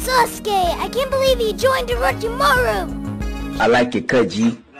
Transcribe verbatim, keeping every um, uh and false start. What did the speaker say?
Sasuke, I can't believe you joined Orochimaru! I like it, cut G.